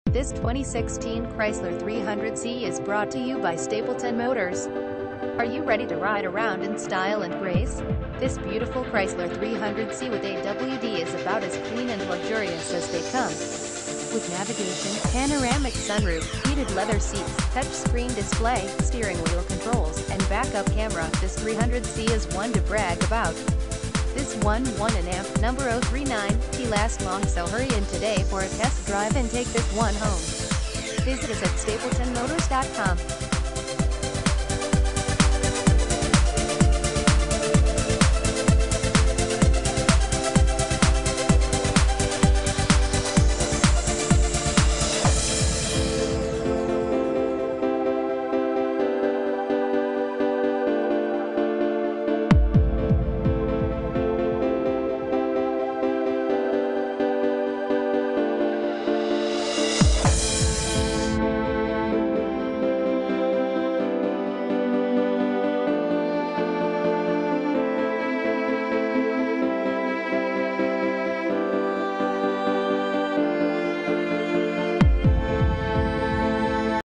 This 2016 Chrysler 300C is brought to you by Stapleton Motors. Are you ready to ride around in style and grace? This beautiful Chrysler 300C with AWD is about as clean and luxurious as they come. With navigation, panoramic sunroof, heated leather seats, touchscreen display, steering wheel controls, and backup camera, this 300C is one to brag about. This one an amp number 039T lasts long, so hurry in today for a test drive and take this one home. Visit us at stapletonmotors.com.